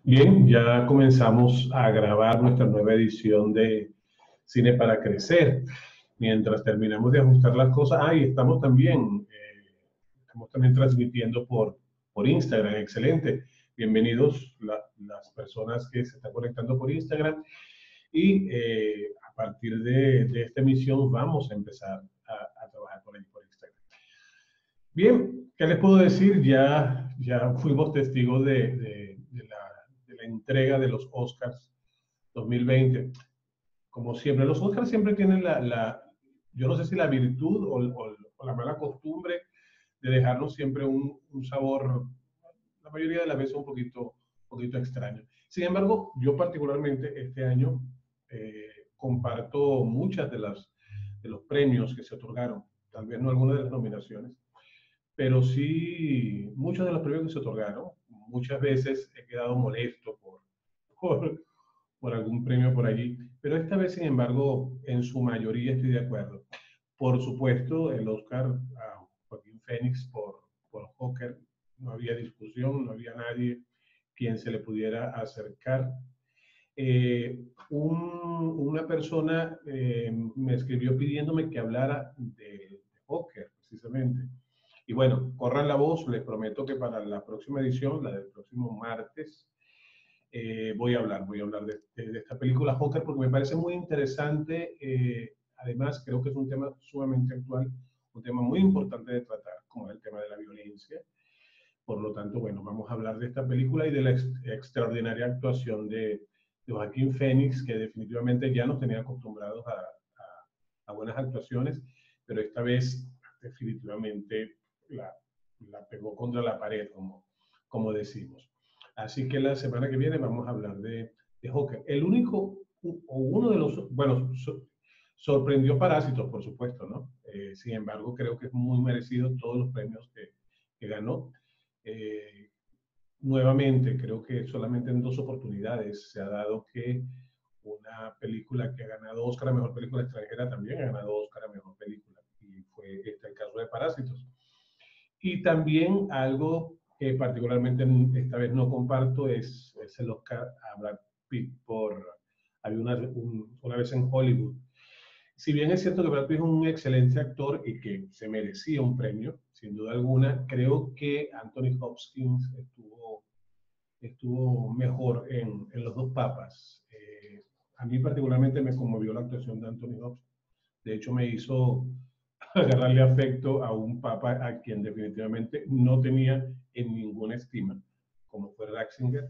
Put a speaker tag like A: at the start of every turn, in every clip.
A: Bien, ya comenzamos a grabar nuestra nueva edición de Cine para Crecer. Mientras terminamos de ajustar las cosas, y estamos también transmitiendo por Instagram, excelente. Bienvenidos las personas que se están conectando por Instagram y a partir de esta emisión vamos a empezar a trabajar por ahí por Instagram. Bien, ¿qué les puedo decir? Ya fuimos testigos de la entrega de los Oscars 2020. Como siempre, los Oscars siempre tienen yo no sé si la virtud o la mala costumbre de dejarnos siempre un sabor, la mayoría de las veces un poquito extraño. Sin embargo, yo particularmente este año comparto muchas de los premios que se otorgaron, tal vez no algunas de las nominaciones, pero sí muchos de los premios que se otorgaron. Muchas veces he quedado molesto por, por algún premio por allí, pero esta vez, sin embargo, en su mayoría estoy de acuerdo. Por supuesto, el Oscar a Joaquín Phoenix por Joker, no había discusión, no había nadie quien se le pudiera acercar. Una persona me escribió pidiéndome que hablara de Joker, precisamente. Y bueno, corran la voz, les prometo que para la próxima edición, la del próximo martes, voy a hablar de esta película Joker porque me parece muy interesante. Además, creo que es un tema sumamente actual, un tema muy importante de tratar, como es el tema de la violencia. Por lo tanto, bueno, vamos a hablar de esta película y de la extraordinaria actuación de Joaquín Phoenix, que definitivamente ya nos tenía acostumbrados a buenas actuaciones, pero esta vez definitivamente la, la pegó contra la pared, como decimos. Así que la semana que viene vamos a hablar de Joker. El único, o uno de los, bueno, sorprendió Parásitos, por supuesto, ¿no? Sin embargo, creo que es muy merecido todos los premios que ganó. Eh, Nuevamente, creo que solamente en 2 oportunidades se ha dado que una película que ha ganado Oscar a Mejor Película Extranjera también ha ganado Oscar a Mejor Película. Y fue el caso de Parásitos. Y también algo que particularmente esta vez no comparto es el Oscar a Brad Pitt había una vez en Hollywood. Si bien es cierto que Brad Pitt es un excelente actor y que se merecía un premio, sin duda alguna, creo que Anthony Hopkins estuvo mejor en Los Dos Papas. A mí particularmente me conmovió la actuación de Anthony Hopkins. De hecho, me hizo agarrarle afecto a un papa a quien definitivamente no tenía en ninguna estima, como fue Ratzinger,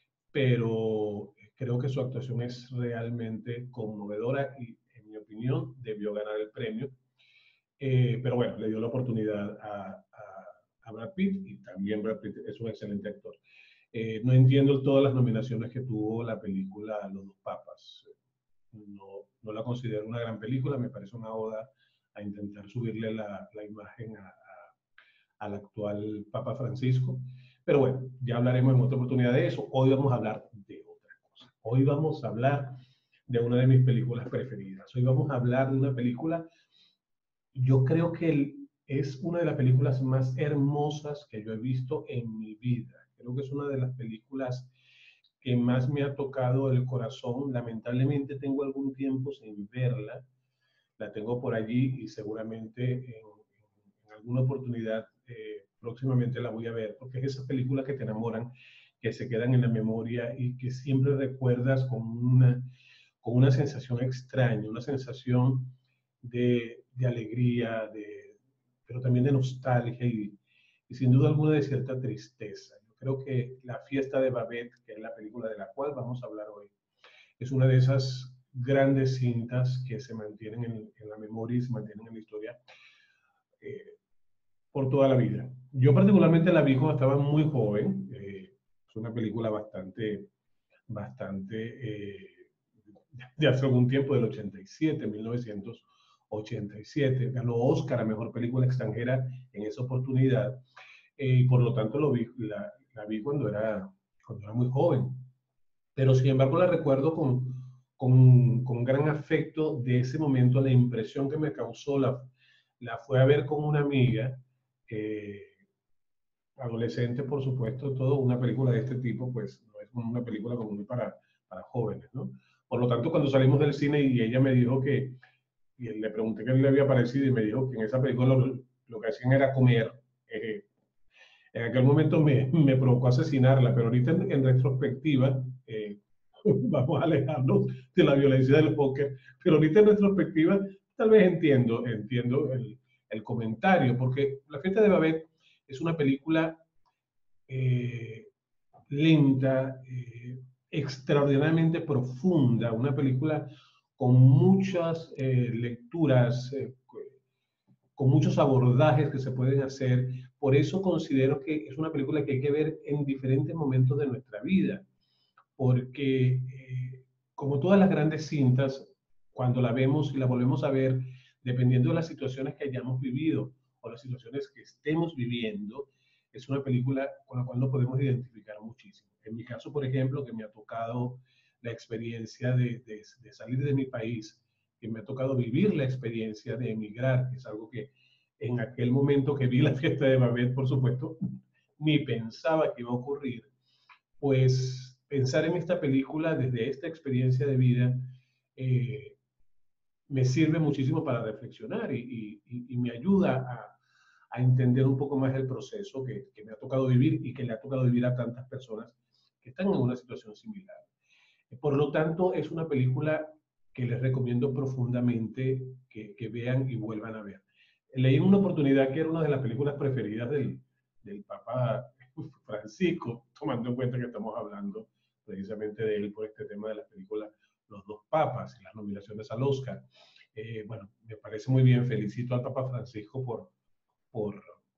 A: pero creo que su actuación es realmente conmovedora y, en mi opinión, debió ganar el premio. Pero bueno, le dio la oportunidad a Brad Pitt y también Brad Pitt es un excelente actor. No entiendo todas las nominaciones que tuvo la película Los Dos Papas. No la considero una gran película, me parece una oda a intentar subirle la imagen al actual Papa Francisco. Pero bueno, ya hablaremos en otra oportunidad de eso. Hoy vamos a hablar de otra cosa. Hoy vamos a hablar de una de mis películas preferidas. Hoy vamos a hablar de una película, yo creo que es una de las películas más hermosas que yo he visto en mi vida. Creo que es una de las películas que más me ha tocado el corazón. Lamentablemente tengo algún tiempo sin verla. La tengo por allí y seguramente en alguna oportunidad próximamente la voy a ver, porque es esa película que te enamoran, que se quedan en la memoria y que siempre recuerdas con una sensación extraña, una sensación de alegría, pero también de nostalgia y sin duda alguna de cierta tristeza. Yo creo que La Fiesta de Babette, que es la película de la cual vamos a hablar hoy, es una de esas grandes cintas que se mantienen en la memoria y se mantienen en la historia por toda la vida. Yo particularmente la vi cuando estaba muy joven. Es una película bastante de hace algún tiempo, del 87, 1987. Ganó Oscar a Mejor Película Extranjera en esa oportunidad. Y por lo tanto la vi cuando era muy joven. Pero sin embargo la recuerdo con gran afecto de ese momento, la impresión que me causó, la fue a ver con una amiga, adolescente por supuesto, todo una película de este tipo pues no es una película como muy para jóvenes, ¿no? Por lo tanto, cuando salimos del cine y ella me dijo que, y le pregunté qué le había parecido y me dijo que en esa película lo que hacían era comer. Eh, en aquel momento me provocó asesinarla, pero ahorita en retrospectiva, vamos a alejarnos de la violencia del póker, pero ahorita en retrospectiva tal vez entiendo el comentario, porque La fiesta de Babette es una película eh, lenta, extraordinariamente profunda, una película con muchas lecturas, con muchos abordajes que se pueden hacer. Por eso considero que es una película que hay que ver en diferentes momentos de nuestra vida, porque como todas las grandes cintas, cuando la vemos y la volvemos a ver, dependiendo de las situaciones que hayamos vivido o las situaciones que estemos viviendo, es una película con la cual nos podemos identificar muchísimo. En mi caso, por ejemplo, que me ha tocado la experiencia de salir de mi país, que me ha tocado vivir la experiencia de emigrar, que es algo que en aquel momento que vi La fiesta de Babette, por supuesto, ni pensaba que iba a ocurrir. Pues pensar en esta película desde esta experiencia de vida eh, me sirve muchísimo para reflexionar y me ayuda a entender un poco más el proceso que me ha tocado vivir y que le ha tocado vivir a tantas personas que están en una situación similar. Por lo tanto, es una película que les recomiendo profundamente que vean y vuelvan a ver. Leí en una oportunidad que era una de las películas preferidas del Papa Francisco, tomando en cuenta que estamos hablando precisamente de él por este tema de la película Los dos Papas y las nominaciones al Oscar. Bueno, me parece muy bien, felicito al Papa Francisco por,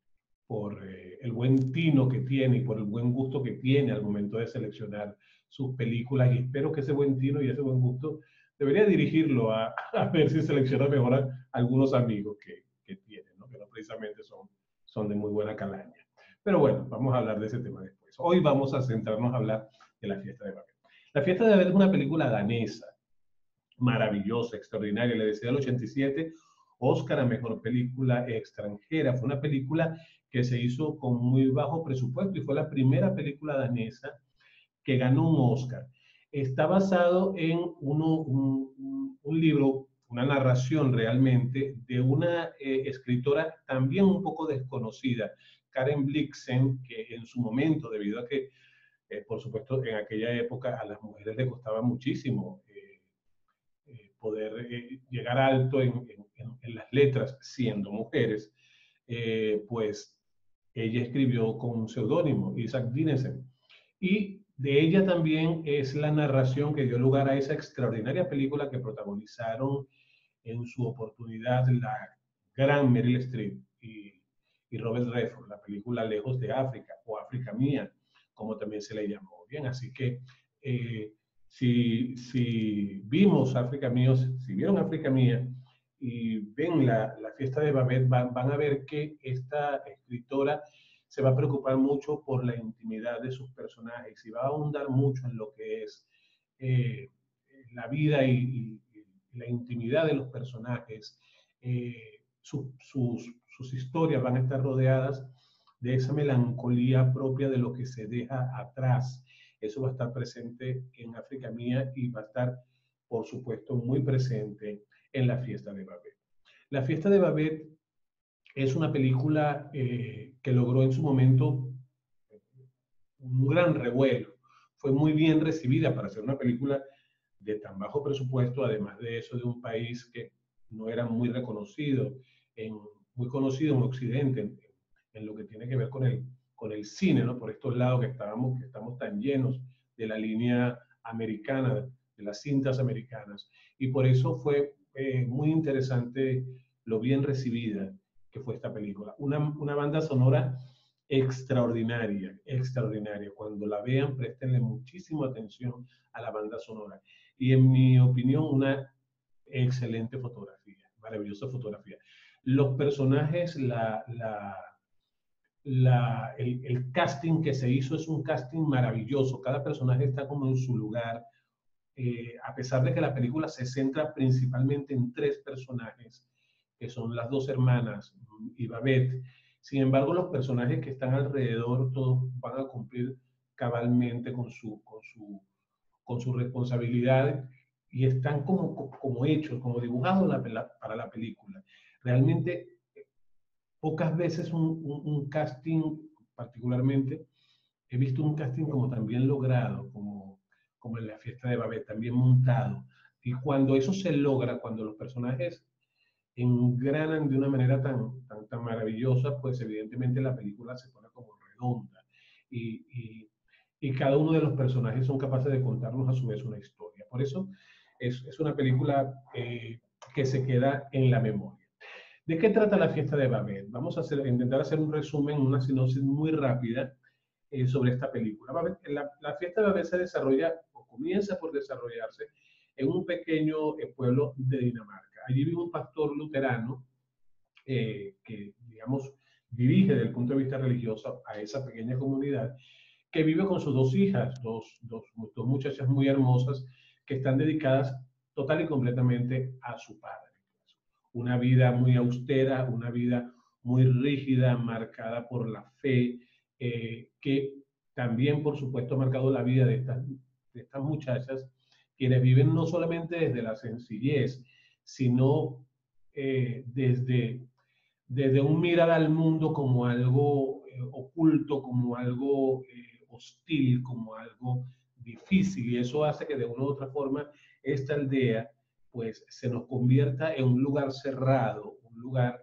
A: por el buen tino que tiene y por el buen gusto que tiene al momento de seleccionar sus películas, y espero que ese buen tino y ese buen gusto debería dirigirlo a ver si selecciona mejor a algunos amigos que tiene, ¿no? Que no precisamente son de muy buena calaña. Pero bueno, vamos a hablar de ese tema después. Hoy vamos a centrarnos a hablar de La fiesta de Babette. La fiesta de Babette es una película danesa, maravillosa, extraordinaria. Le decía el 87, Oscar a Mejor Película Extranjera. Fue una película que se hizo con muy bajo presupuesto y fue la primera película danesa que ganó un Oscar. Está basado en un libro, una narración realmente de una escritora también un poco desconocida, Karen Blixen, que en su momento, debido a que, por supuesto, en aquella época a las mujeres les costaba muchísimo poder llegar alto en las letras siendo mujeres, pues ella escribió con un seudónimo, Isaac Dinesen. Y de ella también es la narración que dio lugar a esa extraordinaria película que protagonizaron en su oportunidad la gran Meryl Streep y Robert Redford, la película Lejos de África o África Mía, como también se le llamó. Bien, así que si vimos África Mía, si vieron África Mía y ven la fiesta de Babette, van a ver que esta escritora se va a preocupar mucho por la intimidad de sus personajes y va a ahondar mucho en lo que es eh, la vida y la intimidad de los personajes. Sus historias van a estar rodeadas de esa melancolía propia de lo que se deja atrás. Eso va a estar presente en África Mía y va a estar, por supuesto, muy presente en La fiesta de Babette. La fiesta de Babette es una película que logró en su momento un gran revuelo. Fue muy bien recibida para ser una película de tan bajo presupuesto, además de eso, de un país que no era muy reconocido, muy conocido en Occidente, en lo que tiene que ver con el cine, ¿no? Por estos lados que estamos tan llenos de la línea americana, de las cintas americanas. Y por eso fue muy interesante lo bien recibida que fue esta película. Una banda sonora extraordinaria, extraordinaria. Cuando la vean, préstenle muchísima atención a la banda sonora. Y en mi opinión, una excelente fotografía, maravillosa fotografía. Los personajes, el casting que se hizo es un casting maravilloso. Cada personaje está como en su lugar. A pesar de que la película se centra principalmente en tres personajes, que son las dos hermanas y Babette. Sin embargo, los personajes que están alrededor todos van a cumplir cabalmente con sus responsabilidades y están como hechos, como dibujados para la película. Realmente, pocas veces un casting, particularmente, he visto un casting como también logrado, como en La Fiesta de Babette, también montado. Y cuando eso se logra, cuando los personajes engranan de una manera tan maravillosa, pues evidentemente la película se pone como redonda. Y cada uno de los personajes son capaces de contarnos a su vez una historia. Por eso es una película que se queda en la memoria. ¿De qué trata La Fiesta de Babette? Vamos a intentar hacer un resumen, una sinopsis muy rápida sobre esta película. La Fiesta de Babette se desarrolla, o comienza por desarrollarse, en un pequeño pueblo de Dinamarca. Allí vive un pastor luterano que, digamos, dirige desde el punto de vista religioso a esa pequeña comunidad, que vive con sus dos hijas, dos muchachas muy hermosas, que están dedicadas total y completamente a su padre. Una vida muy austera, una vida muy rígida, marcada por la fe, que también, por supuesto, ha marcado la vida de estas muchachas, quienes viven no solamente desde la sencillez, sino desde un mirar al mundo como algo oculto, como algo hostil, como algo difícil, y eso hace que de una u otra forma esta aldea pues se nos convierta en un lugar cerrado, un lugar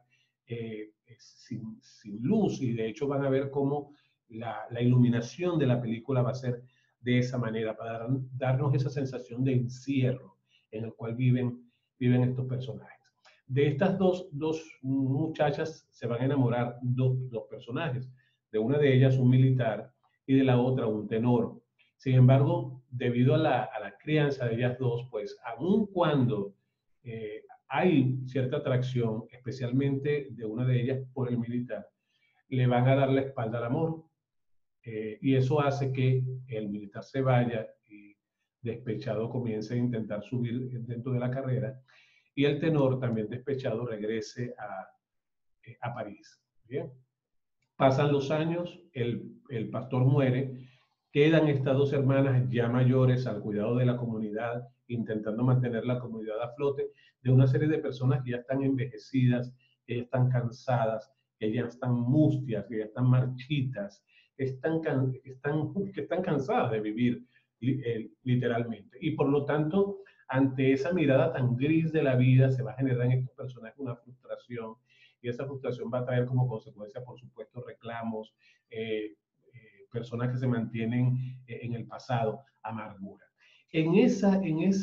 A: sin luz, y de hecho van a ver cómo la iluminación de la película va a ser de esa manera, para darnos esa sensación de encierro en el cual viven estos personajes. De estas dos muchachas se van a enamorar dos personajes. De una de ellas un militar y de la otra un tenor. Sin embargo, debido a la crianza de ellas dos, pues aun cuando hay cierta atracción, especialmente de una de ellas por el militar, le van a dar la espalda al amor. Y eso hace que el militar se vaya y despechado comience a intentar subir dentro de la carrera, y el tenor, también despechado, regrese a París. Bien. Pasan los años, el pastor muere, quedan estas dos hermanas ya mayores al cuidado de la comunidad, intentando mantener la comunidad a flote, de una serie de personas que ya están envejecidas, que ya están cansadas, que ya están mustias, que ya están marchitas, que están cansadas de vivir literalmente. Y por lo tanto, ante esa mirada tan gris de la vida, se va a generar en estos personajes una frustración, y esa frustración va a traer como consecuencia, por supuesto, reclamos, personas que se mantienen en el pasado, amargura. En esa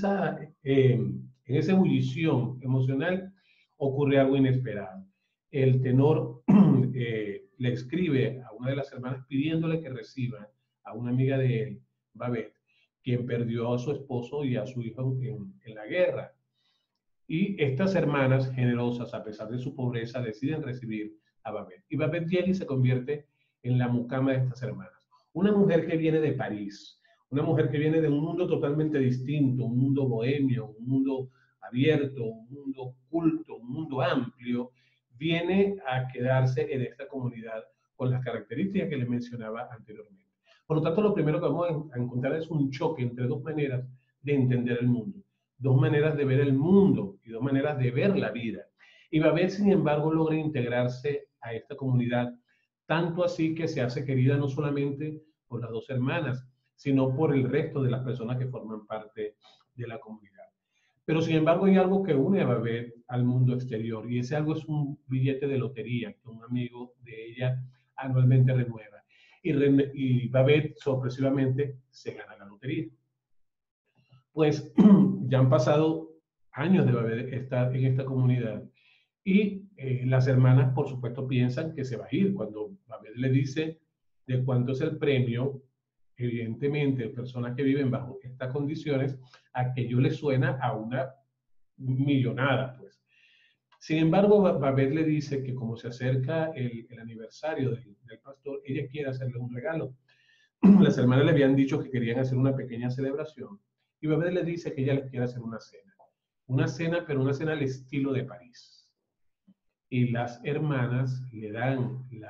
A: ebullición emocional ocurre algo inesperado. El tenor le escribe a una de las hermanas pidiéndole que reciba a una amiga de él, Babette, quien perdió a su esposo y a su hijo en la guerra. Y estas hermanas generosas, a pesar de su pobreza, deciden recibir a Babette. Y Babette llega y se convierte en la mucama de estas hermanas. Una mujer que viene de París, una mujer que viene de un mundo totalmente distinto, un mundo bohemio, un mundo abierto, un mundo culto, un mundo amplio, viene a quedarse en esta comunidad con las características que les mencionaba anteriormente. Por lo tanto, lo primero que vamos a encontrar es un choque entre dos maneras de entender el mundo, dos maneras de ver el mundo y dos maneras de ver la vida. Y Babette, sin embargo, logra integrarse a esta comunidad, tanto así que se hace querida no solamente por las dos hermanas, sino por el resto de las personas que forman parte de la comunidad. Pero sin embargo hay algo que une a Babette al mundo exterior, y ese algo es un billete de lotería que un amigo de ella anualmente renueva. Y Babette sorpresivamente se gana la lotería. Pues ya han pasado años de estar en esta comunidad, y las hermanas, por supuesto, piensan que se va a ir. Cuando Babette le dice de cuánto es el premio, evidentemente, personas que viven bajo estas condiciones, aquello le suena a una millonada, pues. Sin embargo, Babette le dice que como se acerca el aniversario del pastor, ella quiere hacerle un regalo. Las hermanas le habían dicho que querían hacer una pequeña celebración, y Babette le dice que ella les quiere hacer una cena, pero una cena al estilo de París. Y las hermanas le dan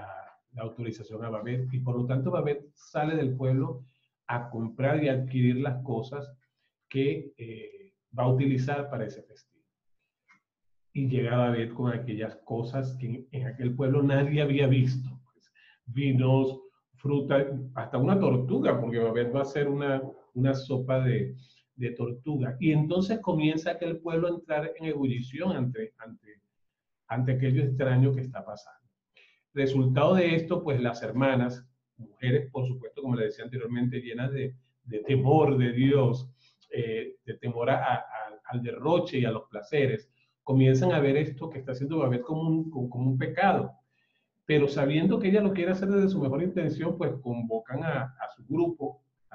A: la autorización a Babette, y por lo tanto Babette sale del pueblo a comprar y adquirir las cosas que va a utilizar para ese festín. Y llega Babette con aquellas cosas que en aquel pueblo nadie había visto. Pues, vinos, fruta, hasta una tortuga, porque Babette va a hacer una sopa de tortuga. Y entonces comienza aquel pueblo a entrar en ebullición ante aquello extraño que está pasando. Resultado de esto, pues las hermanas, mujeres, por supuesto, como le decía anteriormente, llenas de temor de Dios, de temor al derroche y a los placeres, comienzan a ver esto que está haciendo Babette como un pecado. Pero sabiendo que ella lo quiere hacer desde su mejor intención, pues convocan a su grupo, a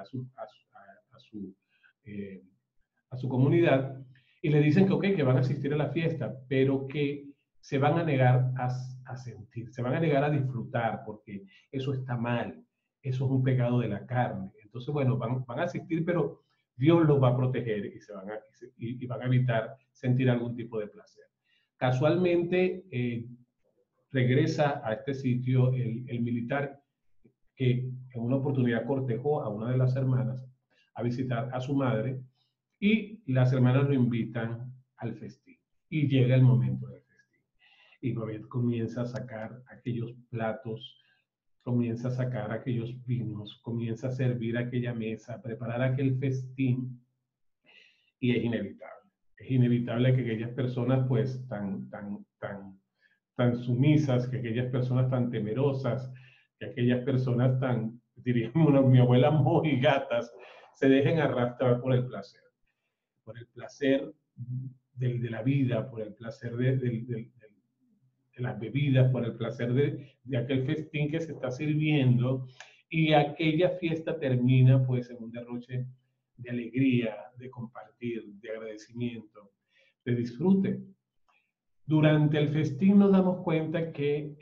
A: su comunidad, y le dicen que, okay, que van a asistir a la fiesta, pero que se van a negar a sentir, se van a negar a disfrutar, porque eso está mal, eso es un pecado de la carne. Entonces, bueno, van a asistir, pero Dios los va a proteger y van a evitar sentir algún tipo de placer. Casualmente, regresa a este sitio el militar que en una oportunidad cortejó a una de las hermanas a visitar a su madre, y las hermanas lo invitan al festín. Y llega el momento del festín. Y Babette comienza a sacar aquellos platos, comienza a sacar aquellos vinos, comienza a servir aquella mesa, a preparar aquel festín, y es inevitable. Es inevitable que aquellas personas pues tan sumisas, que aquellas personas tan temerosas, que aquellas personas tan, diríamos mi abuela, mojigatas, se dejen arrastrar por el placer de la vida, por el placer de las bebidas, por el placer de aquel festín que se está sirviendo, y aquella fiesta termina pues en un derroche de alegría, de compartir, de agradecimiento, de disfrute. Durante el festín nos damos cuenta que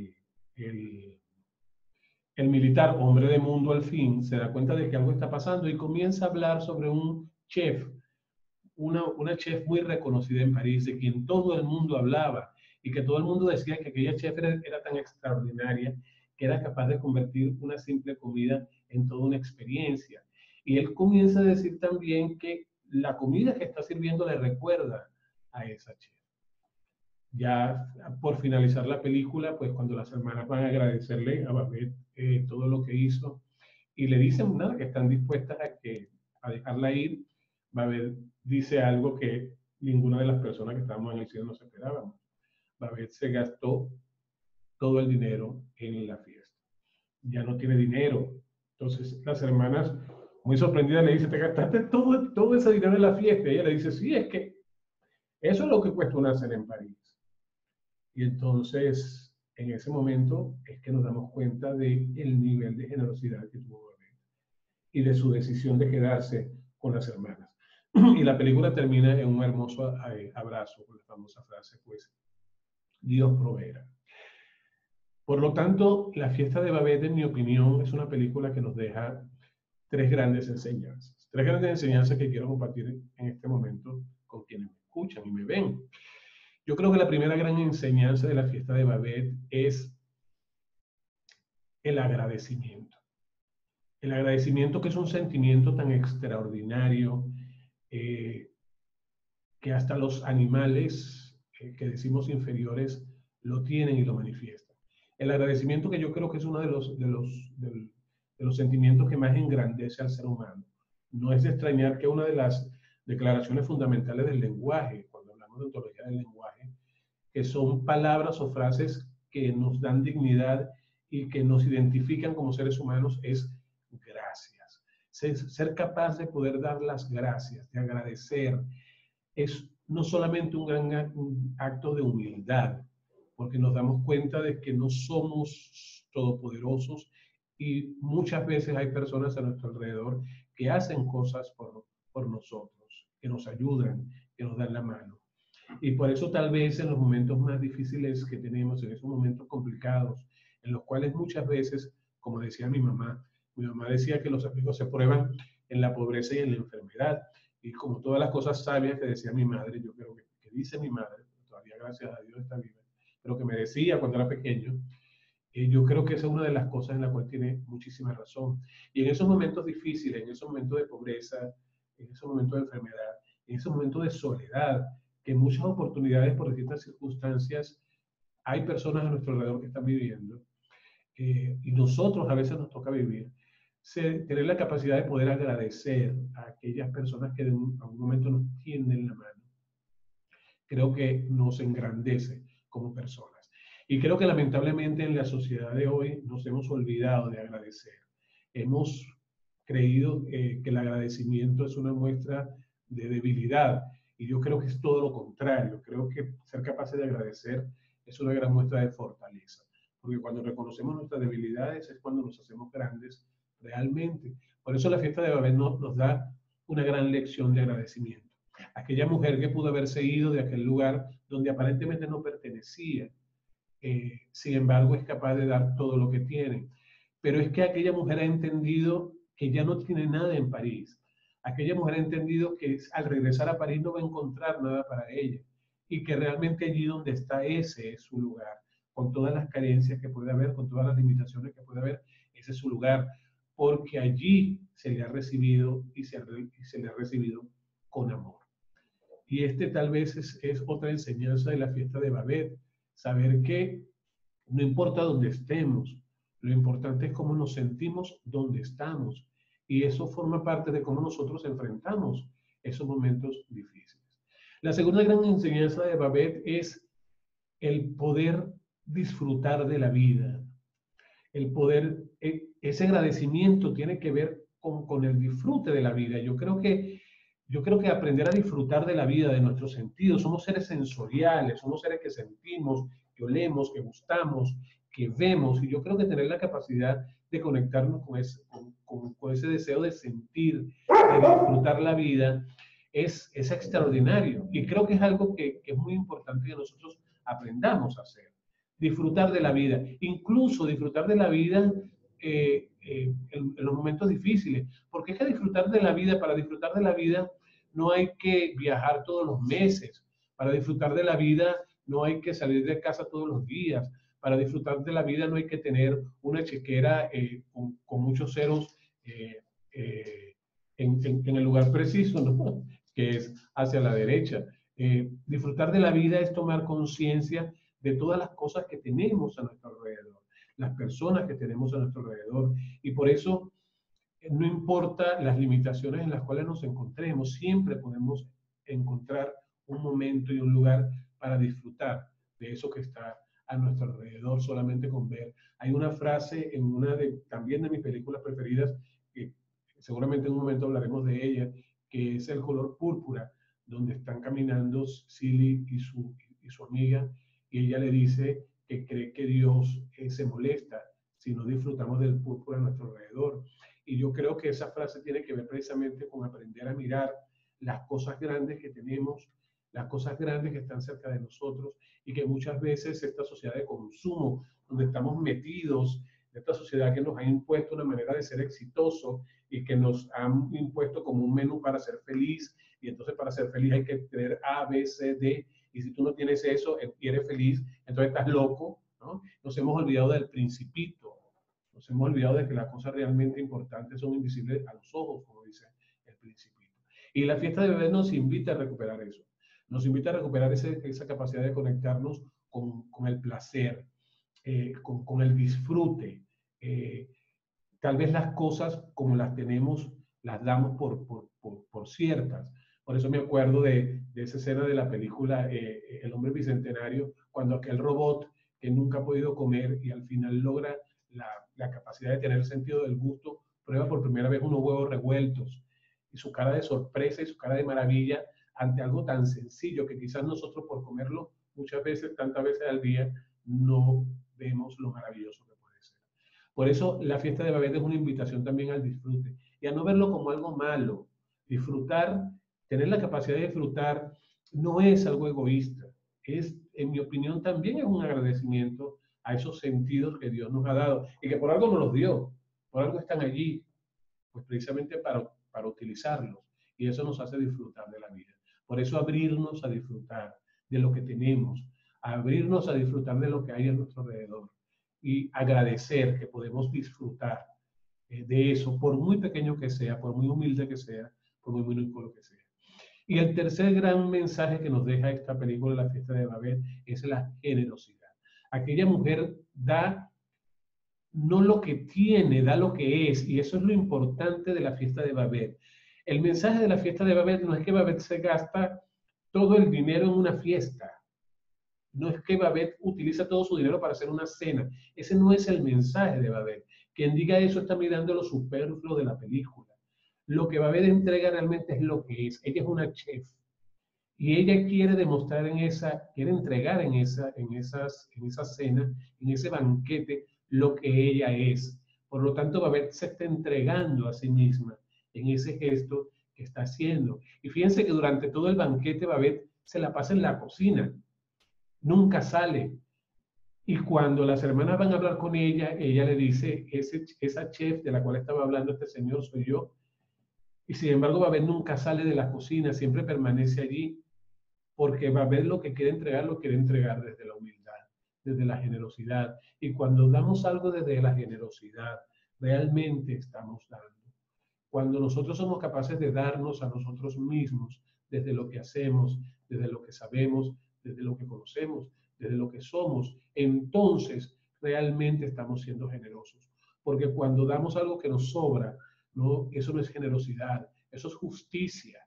A: el militar, hombre de mundo al fin, se da cuenta de que algo está pasando y comienza a hablar sobre un chef, una chef muy reconocida en París, de quien todo el mundo hablaba y que todo el mundo decía que aquella chef era tan extraordinaria que era capaz de convertir una simple comida en toda una experiencia. Y él comienza a decir también que la comida que está sirviendo le recuerda a esa chef. Ya por finalizar la película, pues cuando las hermanas van a agradecerle a Babette todo lo que hizo, y le dicen nada, que están dispuestas a dejarla ir, Babette dice algo que ninguna de las personas que estábamos en el cine nos esperábamos. Babette se gastó todo el dinero en la fiesta. Ya no tiene dinero. Entonces las hermanas, muy sorprendidas, le dicen, ¿te gastaste todo ese dinero en la fiesta? Y ella le dice, sí, es que eso es lo que cuesta una cena en París. Y entonces, en ese momento, es que nos damos cuenta del nivel de generosidad que tuvo Babette y de su decisión de quedarse con las hermanas. Y la película termina en un hermoso abrazo, con la famosa frase, pues, Dios proveerá. Por lo tanto, La fiesta de Babette, en mi opinión, es una película que nos deja tres grandes enseñanzas. Tres grandes enseñanzas que quiero compartir en este momento con quienes me escuchan y me ven. Yo creo que la primera gran enseñanza de La fiesta de Babette es el agradecimiento. El agradecimiento, que es un sentimiento tan extraordinario que hasta los animales que decimos inferiores lo tienen y lo manifiestan. El agradecimiento, que yo creo que es uno de los sentimientos que más engrandece al ser humano. No es de extrañar que una de las declaraciones fundamentales del lenguaje, cuando hablamos de ontología del lenguaje, que son palabras o frases que nos dan dignidad y que nos identifican como seres humanos, es gracias. Ser capaz de poder dar las gracias, de agradecer, es no solamente un gran acto de humildad, porque nos damos cuenta de que no somos todopoderosos y muchas veces hay personas a nuestro alrededor que hacen cosas por nosotros, que nos ayudan, que nos dan la mano. Y por eso tal vez en los momentos más difíciles que tenemos, en esos momentos complicados, en los cuales muchas veces, como decía mi mamá decía que los amigos se prueban en la pobreza y en la enfermedad. Y como todas las cosas sabias que decía mi madre, yo creo que dice mi madre, todavía gracias a Dios está viva, pero que me decía cuando era pequeño, Yo creo que esa es una de las cosas en la cual tiene muchísima razón. Y en esos momentos difíciles, en esos momentos de pobreza, en esos momentos de enfermedad, en esos momentos de soledad, que en muchas oportunidades por distintas circunstancias hay personas a nuestro alrededor que están viviendo, y nosotros a veces nos toca vivir, tener la capacidad de poder agradecer a aquellas personas que en algún momento nos tienden la mano, creo que nos engrandece como personas. Y creo que lamentablemente en la sociedad de hoy nos hemos olvidado de agradecer. Hemos creído que el agradecimiento es una muestra de debilidad, y yo creo que es todo lo contrario. Creo que ser capaces de agradecer es una gran muestra de fortaleza, porque cuando reconocemos nuestras debilidades es cuando nos hacemos grandes realmente. Por eso la fiesta de Babel nos da una gran lección de agradecimiento. Aquella mujer que pudo haberse ido de aquel lugar donde aparentemente no pertenecía, sin embargo es capaz de dar todo lo que tiene. Pero es que aquella mujer ha entendido que ya no tiene nada en París. Aquella mujer ha entendido que al regresar a París no va a encontrar nada para ella, y que realmente allí donde está, ese es su lugar, con todas las carencias que puede haber, con todas las limitaciones que puede haber. Ese es su lugar, porque allí se le ha recibido, y se le ha recibido con amor. Y este tal vez es otra enseñanza de la fiesta de Babel, saber que no importa dónde estemos, lo importante es cómo nos sentimos donde estamos. Y eso forma parte de cómo nosotros enfrentamos esos momentos difíciles. La segunda gran enseñanza de Babel es el poder disfrutar de la vida. El poder, ese agradecimiento tiene que ver con el disfrute de la vida. Yo creo que aprender a disfrutar de la vida, de nuestros sentidos, somos seres sensoriales, somos seres que sentimos, que olemos, que gustamos, que vemos, y yo creo que tener la capacidad de conectarnos con ese deseo de sentir, de disfrutar la vida, es extraordinario, y creo que es algo que es muy importante que nosotros aprendamos a hacer. Disfrutar de la vida, incluso disfrutar de la vida en los momentos difíciles, porque es que disfrutar de la vida, para disfrutar de la vida no hay que viajar todos los meses, para disfrutar de la vida no hay que salir de casa todos los días, para disfrutar de la vida no hay que tener una chequera con muchos ceros en el lugar preciso, ¿no? Que es hacia la derecha. Disfrutar de la vida es tomar conciencia de todas las cosas que tenemos a nuestro alrededor, las personas que tenemos a nuestro alrededor, y por eso no importa las limitaciones en las cuales nos encontremos, siempre podemos encontrar un momento y un lugar para disfrutar de eso que está a nuestro alrededor solamente con ver. Hay una frase en una también de mis películas preferidas, que seguramente en un momento hablaremos de ella, que es El color púrpura, donde están caminando Silly y su amiga, y ella le dice que cree que Dios se molesta si no disfrutamos del púrpura a nuestro alrededor. Y yo creo que esa frase tiene que ver precisamente con aprender a mirar las cosas grandes que tenemos, las cosas grandes que están cerca de nosotros, y que muchas veces esta sociedad de consumo, donde estamos metidos, esta sociedad que nos ha impuesto una manera de ser exitoso y que nos han impuesto como un menú para ser feliz, y entonces para ser feliz hay que tener A, B, C, D, y si tú no tienes eso y eres feliz, entonces estás loco, ¿no? Nos hemos olvidado del principito. Nos hemos olvidado de que las cosas realmente importantes son invisibles a los ojos, como dice el Principito. Y la fiesta de bebé nos invita a recuperar eso. Nos invita a recuperar esa capacidad de conectarnos con el placer, con el disfrute. Tal vez las cosas como las tenemos, las damos por ciertas. Por eso me acuerdo de esa escena de la película El hombre bicentenario, cuando aquel robot que nunca ha podido comer y al final logra la capacidad de tener sentido del gusto, prueba por primera vez unos huevos revueltos, y su cara de sorpresa y su cara de maravilla ante algo tan sencillo que quizás nosotros por comerlo muchas veces, tantas veces al día, no vemos lo maravilloso que puede ser. Por eso la fiesta de Babel es una invitación también al disfrute y a no verlo como algo malo. Disfrutar, tener la capacidad de disfrutar no es algo egoísta, en mi opinión, también es un agradecimiento a esos sentidos que Dios nos ha dado y que por algo nos los dio, por algo están allí, pues precisamente para utilizarlos, y eso nos hace disfrutar de la vida. Por eso abrirnos a disfrutar de lo que tenemos, abrirnos a disfrutar de lo que hay a nuestro alrededor. y agradecer que podemos disfrutar de eso, por muy pequeño que sea, por muy humilde que sea, por muy minúsculo que sea. Y el tercer gran mensaje que nos deja esta película, La fiesta de Babel, es la generosidad. Aquella mujer da no lo que tiene, da lo que es, y eso es lo importante de la fiesta de Babel. El mensaje de la fiesta de Babel no es que Babel se gasta todo el dinero en una fiesta, no es que Babel utiliza todo su dinero para hacer una cena, ese no es el mensaje de Babel. Quien diga eso está mirando lo superfluo de la película. Lo que Babel entrega realmente es lo que es. Ella es una chef y ella quiere demostrar quiere entregar en esa cena, en ese banquete, lo que ella es. Por lo tanto, Babel se está entregando a sí misma en ese gesto que está haciendo. Y fíjense que durante todo el banquete Babel se la pasa en la cocina, nunca sale. Y cuando las hermanas van a hablar con ella le dice, esa chef de la cual estaba hablando este señor soy yo. Y sin embargo, Babel nunca sale de la cocina, siempre permanece allí, porque Babel lo que lo quiere entregar desde la humildad, desde la generosidad. Y cuando damos algo desde la generosidad, realmente estamos dando. Cuando nosotros somos capaces de darnos a nosotros mismos, desde lo que hacemos, desde lo que sabemos, desde lo que conocemos, desde lo que somos, entonces realmente estamos siendo generosos. Porque cuando damos algo que nos sobra, no, eso no es generosidad, eso es justicia.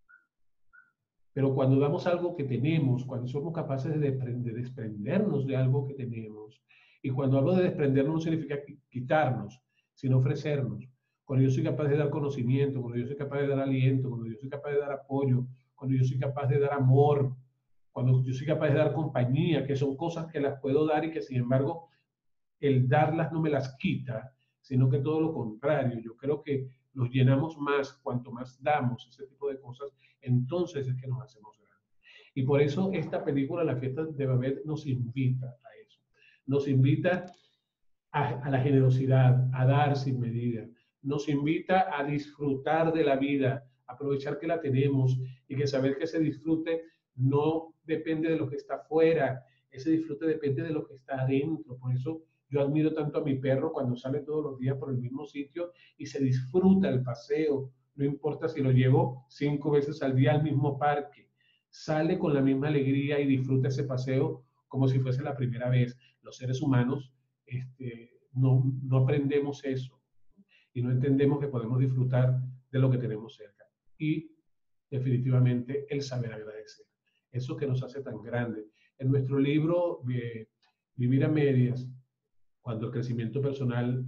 A: Pero cuando damos algo que tenemos, cuando somos capaces de desprendernos de algo que tenemos, y cuando hablo de desprendernos no significa quitarnos, sino ofrecernos. Cuando yo soy capaz de dar conocimiento, cuando yo soy capaz de dar aliento, cuando yo soy capaz de dar apoyo, cuando yo soy capaz de dar amor, cuando yo soy capaz de dar compañía, que son cosas que las puedo dar y que sin embargo el darlas no me las quita, sino que todo lo contrario. Yo creo que nos llenamos más cuanto más damos ese tipo de cosas, entonces es que nos hacemos grandes. Y por eso esta película, La fiesta de Babel, nos invita a eso. Nos invita a la generosidad, a dar sin medida. Nos invita a disfrutar de la vida, aprovechar que la tenemos y que saber que ese disfrute no depende de lo que está afuera, ese disfrute depende de lo que está adentro. Por eso yo admiro tanto a mi perro cuando sale todos los días por el mismo sitio y se disfruta el paseo. No importa si lo llevo 5 veces al día al mismo parque. Sale con la misma alegría y disfruta ese paseo como si fuese la primera vez. Los seres humanos no aprendemos eso y no entendemos que podemos disfrutar de lo que tenemos cerca. Y definitivamente el saber agradecer. Eso que nos hace tan grandes. En nuestro libro, Vivir a Medias, cuando el crecimiento personal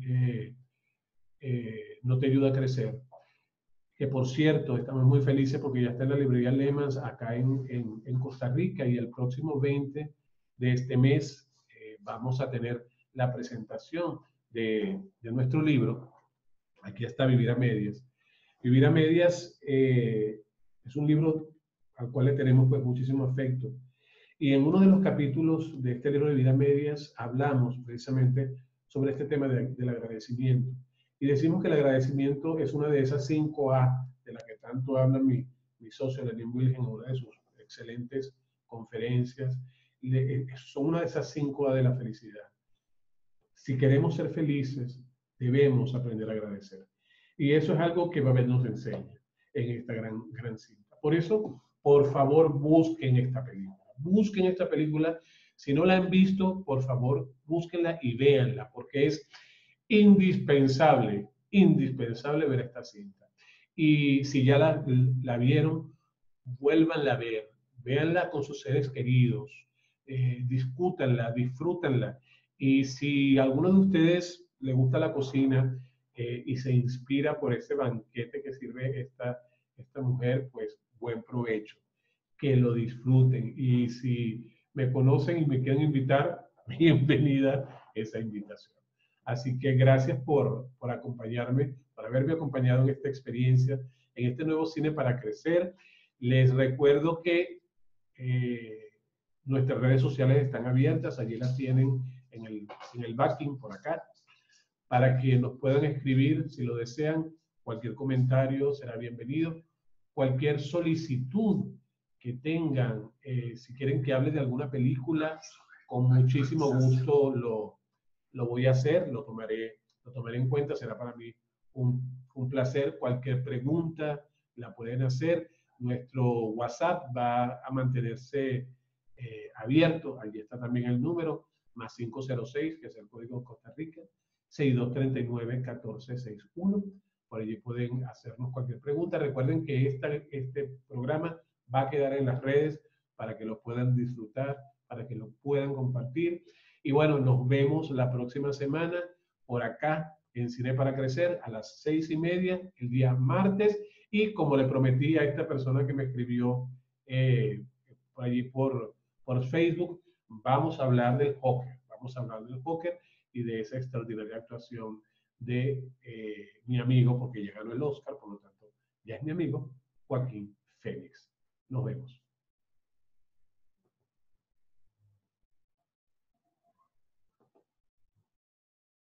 A: no te ayuda a crecer, que por cierto, estamos muy felices porque ya está en la librería Lemans acá en Costa Rica y el próximo 20 de este mes vamos a tener la presentación de nuestro libro. Aquí está Vivir a Medias. Vivir a Medias es un libro al cual le tenemos pues muchísimo afecto. Y en uno de los capítulos de este libro de Vivir a Medias hablamos precisamente sobre este tema del agradecimiento. Y decimos que el agradecimiento es una de esas 5A de las que tanto habla mi socio Lenín Wilhelm en una de sus excelentes conferencias. Son una de esas 5A de la felicidad. Si queremos ser felices, debemos aprender a agradecer. Y eso es algo que Babel nos enseña en esta gran cinta. Por eso, por favor, busquen esta película. Busquen esta película. Si no la han visto, por favor, búsquenla y véanla, porque es indispensable ver esta cinta. Y si ya la vieron, vuélvanla a ver. Véanla con sus seres queridos. Discútanla, disfrútenla. Y si a alguno de ustedes le gusta la cocina y se inspira por ese banquete que sirve esta mujer, pues buen provecho, que lo disfruten. Y si me conocen y me quieren invitar, bienvenida esa invitación. Así que gracias por acompañarme, por haberme acompañado en esta experiencia, en este nuevo cine para crecer. Les recuerdo que nuestras redes sociales están abiertas, allí las tienen en el backing por acá, para que nos puedan escribir si lo desean. Cualquier comentario será bienvenido. Cualquier solicitud que tengan, si quieren que hable de alguna película, con muchísimo gusto lo voy a hacer, lo tomaré en cuenta, será para mí un placer. Cualquier pregunta la pueden hacer. Nuestro WhatsApp va a mantenerse abierto, allí está también el número, más 506, que es el código de Costa Rica, 6239-1461. Por allí pueden hacernos cualquier pregunta. Recuerden que este programa va a quedar en las redes para que lo puedan disfrutar, para que lo puedan compartir. Y bueno, nos vemos la próxima semana por acá en Cine para Crecer a las 6:30, el día martes. Y como le prometí a esta persona que me escribió por allí por Facebook, vamos a hablar del Joker. Vamos a hablar del Joker y de esa extraordinaria actuación de mi amigo, porque ya ganó el Oscar, por lo tanto, ya es mi amigo, Joaquín Phoenix. Nos vemos.